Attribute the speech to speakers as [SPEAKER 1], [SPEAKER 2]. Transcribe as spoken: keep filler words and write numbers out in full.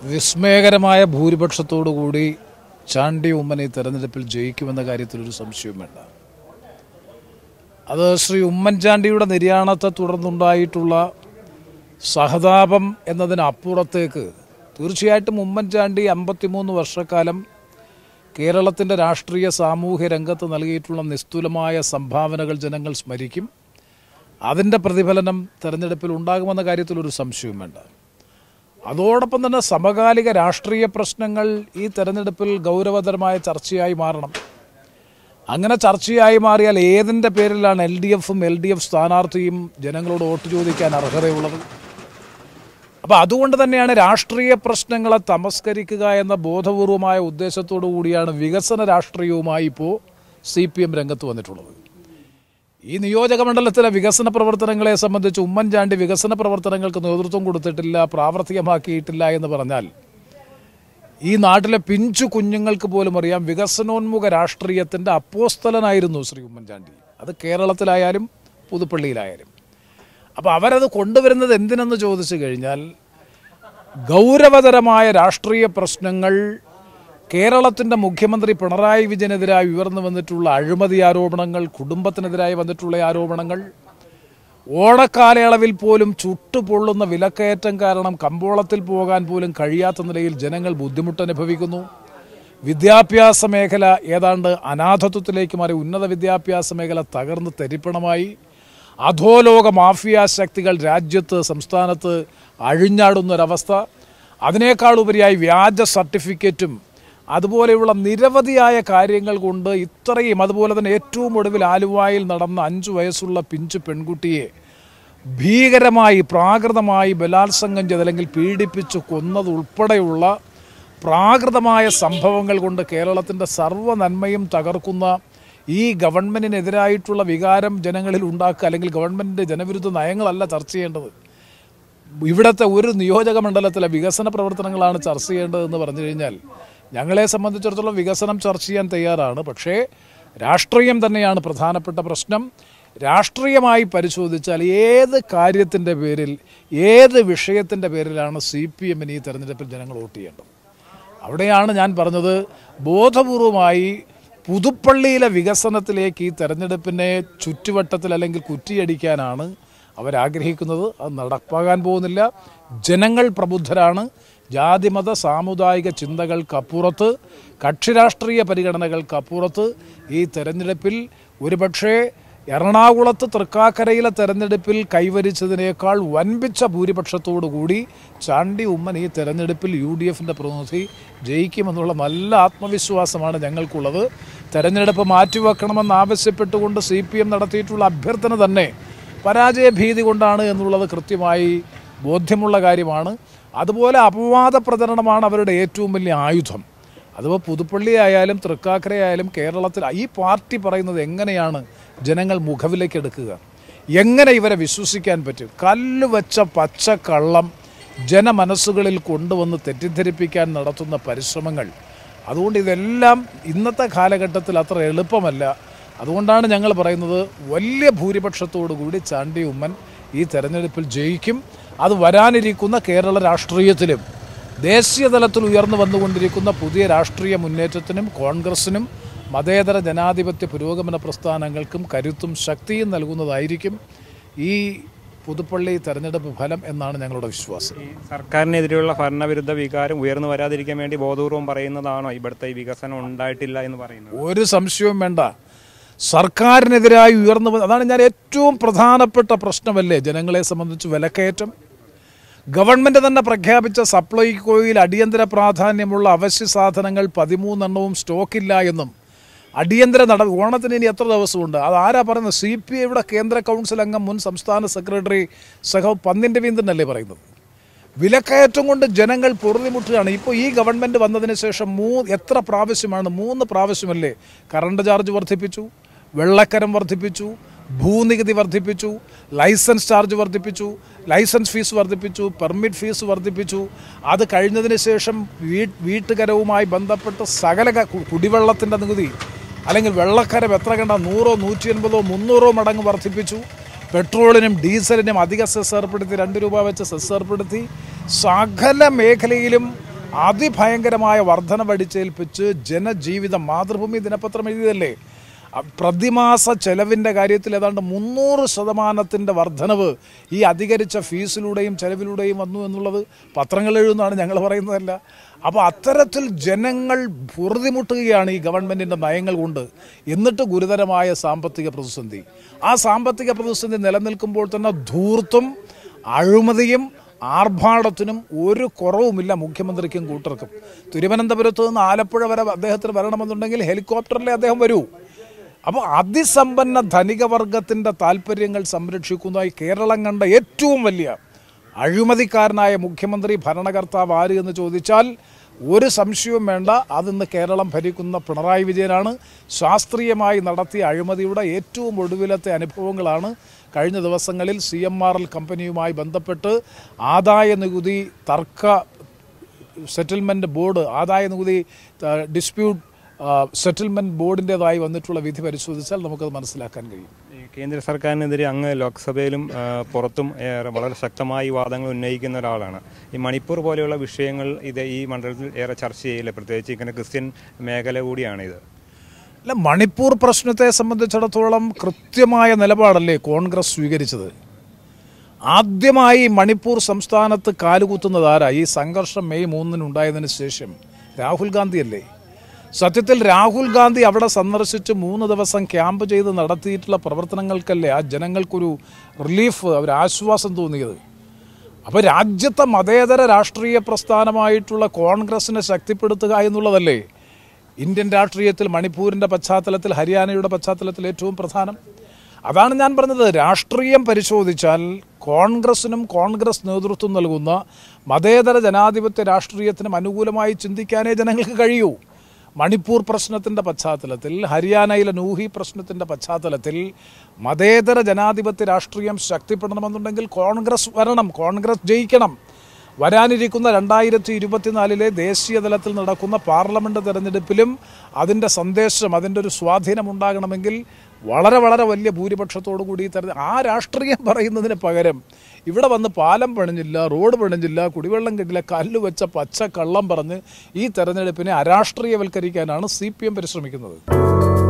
[SPEAKER 1] വിസ്മയകരമായ ഭൂരിപക്ഷത്തോടുകൂടി ചാണ്ടി ഉമ്മൻ ഈ തെരഞ്ഞെടുപ്പിൽ ജയിക്കുമെന്ന കാര്യത്തിലൊരു സംശയവും വേണ്ട. അത് ശ്രീ ഉമ്മൻചാണ്ടിയുടെ നിര്യാണത്തെ തുടർന്നുണ്ടായിട്ടുള്ള സഹതാപം എന്നതിനപ്പുറത്തേക്ക് തീർച്ചയായിട്ടും ഉമ്മൻചാണ്ടി അമ്പത്തിമൂന്ന് വർഷക്കാലം കേരളത്തിൻ്റെ രാഷ്ട്രീയ സാമൂഹ്യ രംഗത്ത് നൽകിയിട്ടുള്ള നിസ്തുലമായ സംഭാവനകൾ ജനങ്ങൾ സ്മരിക്കും. അതിൻ്റെ പ്രതിഫലനം തെരഞ്ഞെടുപ്പിൽ ഉണ്ടാകുമെന്ന കാര്യത്തിലൊരു സംശയവും വേണ്ട. അതോടൊപ്പം തന്നെ സമകാലിക രാഷ്ട്രീയ പ്രശ്നങ്ങൾ ഈ തെരഞ്ഞെടുപ്പിൽ ഗൗരവതരമായ ചർച്ചയായി മാറണം. അങ്ങനെ ചർച്ചയായി മാറിയാൽ ഏതിൻ്റെ പേരിലാണ് എൽ ഡി എഫും എൽ ഡി എഫ് സ്ഥാനാർത്ഥിയും ജനങ്ങളോട് വോട്ട് ചോദിക്കാൻ അർഹതയുള്ളത്? അപ്പോൾ അതുകൊണ്ട് തന്നെയാണ് രാഷ്ട്രീയ പ്രശ്നങ്ങളെ തമസ്കരിക്കുക എന്ന ബോധപൂർവമായ ഉദ്ദേശത്തോടു കൂടിയാണ് വികസന രാഷ്ട്രീയവുമായി ഇപ്പോൾ സി പി എം രംഗത്ത് വന്നിട്ടുള്ളത്. ഈ നിയോജക മണ്ഡലത്തിലെ വികസന പ്രവർത്തനങ്ങളെ സംബന്ധിച്ച് ഉമ്മൻചാണ്ടി വികസന പ്രവർത്തനങ്ങൾക്ക് നേതൃത്വം കൊടുത്തിട്ടില്ല, പ്രാവർത്തികമാക്കിയിട്ടില്ല എന്ന് പറഞ്ഞാൽ ഈ നാട്ടിലെ പിഞ്ചു കുഞ്ഞുങ്ങൾക്ക് പോലും അറിയാം വികസനോന്മുഖ രാഷ്ട്രീയത്തിൻ്റെ അപ്പോസ്തലനായിരുന്നു ശ്രീ ഉമ്മൻചാണ്ടി. അത് കേരളത്തിലായാലും പുതുപ്പള്ളിയിലായാലും. അപ്പോൾ അവരത് കൊണ്ടുവരുന്നത് എന്തിനെന്ന് ചോദിച്ചു കഴിഞ്ഞാൽ ഗൗരവതരമായ രാഷ്ട്രീയ പ്രശ്നങ്ങൾ, കേരളത്തിൻ്റെ മുഖ്യമന്ത്രി പിണറായി വിജയനെതിരായി ഉയർന്നു വന്നിട്ടുള്ള അഴിമതി ആരോപണങ്ങൾ, കുടുംബത്തിനെതിരായി വന്നിട്ടുള്ള ആരോപണങ്ങൾ, ഓണക്കാലയളവിൽ പോലും ചുട്ടുപൊള്ളുന്ന വിലക്കയറ്റം കാരണം കമ്പോളത്തിൽ പോകാൻ പോലും കഴിയാത്ത നിലയിൽ ജനങ്ങൾ ബുദ്ധിമുട്ടനുഭവിക്കുന്നു. വിദ്യാഭ്യാസ മേഖല ഏതാണ്ട് അനാഥത്വത്തിലേക്ക് മാറി, ഉന്നത വിദ്യാഭ്യാസ മേഖല തകർന്ന് തരിപ്പണമായി. അധോലോക മാഫിയ ശക്തികൾ രാജ്യത്ത് സംസ്ഥാനത്ത് അഴിഞ്ഞാടുന്നൊരവസ്ഥ. അതിനേക്കാൾ ഉപരിയായി വ്യാജ സർട്ടിഫിക്കറ്റും അതുപോലെയുള്ള നിരവധിയായ കാര്യങ്ങൾ കൊണ്ട് ഇത്രയും, അതുപോലെ തന്നെ ഏറ്റവും ഒടുവിൽ ആലുവായിൽ നടന്ന അഞ്ചു വയസ്സുള്ള പിഞ്ചു പെൺകുട്ടിയെ ഭീകരമായി പ്രാകൃതമായി ബലാത്സംഗം ചെയ്ത് അല്ലെങ്കിൽ പീഡിപ്പിച്ച് കൊന്നതുൾപ്പെടെയുള്ള പ്രാകൃതമായ സംഭവങ്ങൾ കൊണ്ട് കേരളത്തിൻ്റെ സർവ്വ നന്മയും തകർക്കുന്ന ഈ ഗവൺമെൻറ്റിനെതിരായിട്ടുള്ള വികാരം ജനങ്ങളിൽ ഉണ്ടാക്കുക, അല്ലെങ്കിൽ ഗവൺമെൻറ്റിൻ്റെ ജനവിരുദ്ധ നയങ്ങളല്ല ചർച്ച ചെയ്യേണ്ടത്. ഇവിടുത്തെ ഒരു നിയോജക മണ്ഡലത്തിലെ വികസന പ്രവർത്തനങ്ങളാണ് ചർച്ച ചെയ്യേണ്ടതെന്ന് പറഞ്ഞു കഴിഞ്ഞാൽ ഞങ്ങളെ സംബന്ധിച്ചിടത്തോളം വികസനം ചർച്ച ചെയ്യാൻ തയ്യാറാണ്. പക്ഷേ രാഷ്ട്രീയം തന്നെയാണ് പ്രധാനപ്പെട്ട പ്രശ്നം. രാഷ്ട്രീയമായി പരിശോധിച്ചാൽ ഏത് കാര്യത്തിൻ്റെ പേരിൽ, ഏത് വിഷയത്തിൻ്റെ പേരിലാണ് സി പി എമ്മിന് ഈ തെരഞ്ഞെടുപ്പിൽ ജനങ്ങൾ വോട്ട് ചെയ്യേണ്ടത്? അവിടെയാണ് ഞാൻ പറഞ്ഞത്, ബോധപൂർവമായി പുതുപ്പള്ളിയിലെ വികസനത്തിലേക്ക് ഈ തെരഞ്ഞെടുപ്പിനെ ചുറ്റുവട്ടത്തിൽ അല്ലെങ്കിൽ കുറ്റിയടിക്കാനാണ് അവരാഗ്രഹിക്കുന്നത്. അത് നടപ്പാകാൻ പോകുന്നില്ല. ജനങ്ങൾ പ്രബുദ്ധരാണ്. ജാതിമത സാമുദായിക ചിന്തകൾക്കപ്പുറത്ത്, കക്ഷിരാഷ്ട്രീയ പരിഗണനകൾക്കപ്പുറത്ത് ഈ തെരഞ്ഞെടുപ്പിൽ ഒരുപക്ഷേ എറണാകുളത്ത് തൃക്കാക്കരയിലെ തെരഞ്ഞെടുപ്പിൽ കൈവരിച്ചതിനേക്കാൾ വൻപിച്ച ഭൂരിപക്ഷത്തോടുകൂടി ചാണ്ടി ഉമ്മൻ ഈ തെരഞ്ഞെടുപ്പിൽ യു ഡി എഫിൻ്റെ പ്രതിനിധി ജയിക്കുമെന്നുള്ള നല്ല ആത്മവിശ്വാസമാണ് ഞങ്ങൾക്കുള്ളത്. തെരഞ്ഞെടുപ്പ് മാറ്റിവെക്കണമെന്നാവശ്യപ്പെട്ടുകൊണ്ട് സി പി എം നടത്തിയിട്ടുള്ള അഭ്യർത്ഥന തന്നെ പരാജയ ഭീതി കൊണ്ടാണ് എന്നുള്ളത് കൃത്യമായി ബോധ്യമുള്ള കാര്യമാണ്. അതുപോലെ അപവാദ പ്രചരണമാണ് അവരുടെ ഏറ്റവും വലിയ ആയുധം. അതുപോലെ പുതുപ്പള്ളി ആയാലും തൃക്കാക്കരയായാലും കേരളത്തിൽ ഈ പാർട്ടി പറയുന്നത് എങ്ങനെയാണ് ജനങ്ങൾ മുഖവിലേക്ക് എടുക്കുക? എങ്ങനെ ഇവരെ വിശ്വസിക്കാൻ പറ്റും? കല്ല് വെച്ച പച്ചക്കള്ളം ജനമനസ്സുകളിൽ കൊണ്ടുവന്ന് തെറ്റിദ്ധരിപ്പിക്കാൻ നടത്തുന്ന പരിശ്രമങ്ങൾ. അതുകൊണ്ട് ഇതെല്ലാം ഇന്നത്തെ കാലഘട്ടത്തിൽ അത്ര എളുപ്പമല്ല. അതുകൊണ്ടാണ് ഞങ്ങൾ പറയുന്നത് വലിയ ഭൂരിപക്ഷത്തോടു കൂടി ചാണ്ടി ഉമ്മൻ ഈ തെരഞ്ഞെടുപ്പിൽ ജയിക്കും. അത് വരാനിരിക്കുന്ന കേരള രാഷ്ട്രീയത്തിലും ദേശീയ തലത്തിൽ ഉയർന്നു വന്നുകൊണ്ടിരിക്കുന്ന പുതിയ രാഷ്ട്രീയ മുന്നേറ്റത്തിനും കോൺഗ്രസിനും മതേതര ജനാധിപത്യ പുരോഗമന പ്രസ്ഥാനങ്ങൾക്കും കരുത്തും ശക്തിയും നൽകുന്നതായിരിക്കും ഈ പുതുപ്പള്ളി തെരഞ്ഞെടുപ്പ് ഫലം എന്നാണ് ഞങ്ങളുടെ വിശ്വാസം.
[SPEAKER 2] സർക്കാരിനെതിരെയുള്ള ഭരണവിരുദ്ധ വികാരം ഉയർന്നു വരാതിരിക്കാൻ വേണ്ടി ബോധപൂർവം പറയുന്നതാണോ ഇവിടുത്തെ വികസനം ഉണ്ടായിട്ടില്ല എന്ന് പറയുന്നത്?
[SPEAKER 1] ഒരു സംശയവും വേണ്ട. സർക്കാരിനെതിരായി ഉയർന്നു, അതാണ് ഞാൻ ഏറ്റവും പ്രധാനപ്പെട്ട പ്രശ്നമല്ലേ ജനങ്ങളെ സംബന്ധിച്ച് വിലക്കയറ്റം. ഗവൺമെൻറ് തന്നെ പ്രഖ്യാപിച്ച സപ്ലൈകോയിൽ അടിയന്തര പ്രാധാന്യമുള്ള അവശ്യ സാധനങ്ങൾ പതിമൂന്നെണ്ണവും സ്റ്റോക്കില്ല എന്നും അടിയന്തര നട ഓണത്തിന് ഇനി എത്ര ദിവസമുണ്ട്? അത് ആരാ പറയുന്നത്? സി പി ഐയുടെ കേന്ദ്ര കൗൺസിൽ അംഗം മുൻ സംസ്ഥാന സെക്രട്ടറി സഹ പന്നിൻ രവീന്ദ്രനല്ലേ പറയുന്നത്? വിലക്കയറ്റം കൊണ്ട് ജനങ്ങൾ പൊറുതിമുട്ടുകയാണ്. ഇപ്പോൾ ഈ ഗവൺമെൻറ് വന്നതിന് ശേഷം മൂ എത്ര പ്രാവശ്യമാണ്? മൂന്ന് പ്രാവശ്യമല്ലേ കറണ്ട് ചാർജ് വർദ്ധിപ്പിച്ചു, വെള്ളക്കരം വർദ്ധിപ്പിച്ചു, ഭൂനികുതി വർദ്ധിപ്പിച്ചു, ലൈസൻസ് ചാർജ് വർദ്ധിപ്പിച്ചു, ലൈസൻസ് ഫീസ് വർദ്ധിപ്പിച്ചു, പെർമിറ്റ് ഫീസ് വർദ്ധിപ്പിച്ചു. അത് കഴിഞ്ഞതിന് ശേഷം വീ വീട്ടുകരവുമായി ബന്ധപ്പെട്ട് സകല കുടിവെള്ളത്തിൻ്റെ നികുതി അല്ലെങ്കിൽ വെള്ളക്കരം എത്ര കണ്ട നൂറോ നൂറ്റി എൺപതോ മുന്നൂറോ മടങ്ങ് വർദ്ധിപ്പിച്ചു. പെട്രോളിനും ഡീസലിനും അധിക സെസ് ഏർപ്പെടുത്തി, രണ്ട് രൂപ വെച്ച് സെസ് ഏർപ്പെടുത്തി. സകല മേഖലയിലും അതിഭയങ്കരമായ വർധനവടിച്ചേൽപ്പിച്ച് ജനജീവിതം, മാതൃഭൂമി ദിനപത്രം എഴുതിയതല്ലേ, പ്രതിമാസ ചെലവിൻ്റെ കാര്യത്തിൽ ഏതാണ്ട് മുന്നൂറ് ശതമാനത്തിൻ്റെ വർധനവ് ഈ അധികരിച്ച ഫീസിലൂടെയും ചെലവിലൂടെയും വന്നു എന്നുള്ളത് പത്രങ്ങൾ എഴുതുന്നതാണ്, ഞങ്ങൾ പറയുന്നതല്ല. അപ്പോൾ അത്തരത്തിൽ ജനങ്ങൾ പൊറുതിമുട്ടുകയാണ് ഈ ഗവൺമെൻറ്റിൻ്റെ നയങ്ങൾ കൊണ്ട്. എന്നിട്ട് ഗുരുതരമായ സാമ്പത്തിക പ്രതിസന്ധി. ആ സാമ്പത്തിക പ്രതിസന്ധി നിലനിൽക്കുമ്പോൾ തന്നെ ധൂർത്തും അഴിമതിയും ആർഭാടത്തിനും ഒരു കുറവുമില്ല മുഖ്യമന്ത്രിക്കും കൂട്ടർക്കും. തിരുവനന്തപുരത്ത് നിന്ന് ആലപ്പുഴ വരെ അദ്ദേഹത്തിന് വരണമെന്നുണ്ടെങ്കിൽ ഹെലികോപ്റ്ററിലെ അദ്ദേഹം വരൂ. അപ്പോൾ അതിസമ്പന്ന ധനികവർഗത്തിൻ്റെ താല്പര്യങ്ങൾ സംരക്ഷിക്കുന്നതായി കേരളം കണ്ട ഏറ്റവും വലിയ അഴിമതിക്കാരനായ മുഖ്യമന്ത്രി ഭരണകർത്താവ് ആര് എന്ന് ചോദിച്ചാൽ ഒരു സംശയവും വേണ്ട, അതിന്ന് കേരളം ഭരിക്കുന്ന പിണറായി വിജയനാണ്. ശാസ്ത്രീയമായി നടത്തിയ അഴിമതിയുടെ ഏറ്റവും ഒടുവിലത്തെ അനുഭവങ്ങളാണ് കഴിഞ്ഞ ദിവസങ്ങളിൽ സി എം ആർ എൽ കമ്പനിയുമായി ബന്ധപ്പെട്ട് ആദായ നികുതി തർക്ക സെറ്റിൽമെൻറ്റ് ബോർഡ്, ആദായ നികുതി ഡിസ്പ്യൂട്ട് സെറ്റിൽമെൻറ്റ് ബോർഡിൻ്റേതായി വന്നിട്ടുള്ള വിധി പരിശോധിച്ചാൽ നമുക്കത് മനസ്സിലാക്കാൻ കഴിയും.
[SPEAKER 2] കേന്ദ്ര സർക്കാരിനെതിരെ അങ്ങ് ലോക്സഭയിലും പുറത്തും വളരെ ശക്തമായി വാദങ്ങൾ ഉന്നയിക്കുന്ന ഒരാളാണ്. ഈ മണിപ്പൂർ പോലെയുള്ള വിഷയങ്ങൾ ഇത് ഈ മണ്ഡലത്തിൽ ഏറെ ചർച്ച ചെയ്യില്ല, പ്രത്യേകിച്ച് ഇങ്ങനെ ക്രിസ്ത്യൻ മേഖല കൂടിയാണ് ഇത്.
[SPEAKER 1] അല്ല, മണിപ്പൂർ പ്രശ്നത്തെ സംബന്ധിച്ചിടത്തോളം കൃത്യമായ നിലപാടല്ലേ കോൺഗ്രസ് സ്വീകരിച്ചത്. ആദ്യമായി മണിപ്പൂർ സംസ്ഥാനത്ത് കാലുകുത്തുന്നത് ആരാ? ഈ സംഘർഷം മെയ് മൂന്നിനുണ്ടായതിനു ശേഷം രാഹുൽ ഗാന്ധിയല്ലേ. സത്യത്തിൽ രാഹുൽ ഗാന്ധി അവിടെ സന്ദർശിച്ച് മൂന്ന് ദിവസം ക്യാമ്പ് ചെയ്ത് നടത്തിയിട്ടുള്ള പ്രവർത്തനങ്ങൾക്കല്ലേ ആ ജനങ്ങൾക്കൊരു റിലീഫ്, ഒരു ആശ്വാസം തോന്നിയത്. അപ്പോൾ രാജ്യത്തെ മതേതര രാഷ്ട്രീയ പ്രസ്ഥാനമായിട്ടുള്ള കോൺഗ്രസിനെ ശക്തിപ്പെടുത്തുക എന്നുള്ളതല്ലേ ഇന്ത്യൻ രാഷ്ട്രീയത്തിൽ മണിപ്പൂരിൻ്റെ പശ്ചാത്തലത്തിൽ, ഹരിയാനയുടെ പശ്ചാത്തലത്തിൽ ഏറ്റവും പ്രധാനം. അതാണ് ഞാൻ പറഞ്ഞത്. രാഷ്ട്രീയം പരിശോധിച്ചാൽ കോൺഗ്രസിനും കോൺഗ്രസ് നേതൃത്വം നൽകുന്ന മതേതര ജനാധിപത്യ രാഷ്ട്രീയത്തിനും അനുകൂലമായി ചിന്തിക്കാനേ ജനങ്ങൾക്ക് കഴിയൂ. മണിപ്പൂർ പ്രശ്നത്തിൻ്റെ പശ്ചാത്തലത്തിൽ, ഹരിയാനയിലെ നൂഹി പ്രശ്നത്തിൻ്റെ പശ്ചാത്തലത്തിൽ മതേതര ജനാധിപത്യ രാഷ്ട്രീയം ശക്തിപ്പെടണമെന്നുണ്ടെങ്കിൽ കോൺഗ്രസ് വരണം, കോൺഗ്രസ് ജയിക്കണം. വരാനിരിക്കുന്ന രണ്ടായിരത്തി ഇരുപത്തിനാലിലെ ദേശീയ തലത്തിൽ നടക്കുന്ന പാർലമെൻറ്റ് തെരഞ്ഞെടുപ്പിലും അതിൻ്റെ സന്ദേശം, അതിൻ്റെ ഒരു സ്വാധീനം ഉണ്ടാകണമെങ്കിൽ വളരെ വളരെ വലിയ ഭൂരിപക്ഷത്തോടു കൂടി തെരഞ്ഞെ ആ രാഷ്ട്രീയം പറയുന്നതിന് പകരം ഇവിടെ വന്ന് പാലം പണിഞ്ഞില്ല, റോഡ് പണിഞ്ഞില്ല, കുടിവെള്ളം കിട്ടില്ല, കല്ല് വെച്ച പച്ച കള്ളം പറഞ്ഞ് ഈ തെരഞ്ഞെടുപ്പിനെ അരാഷ്ട്രീയവൽക്കരിക്കാനാണ് സി പി എം പരിശ്രമിക്കുന്നത്.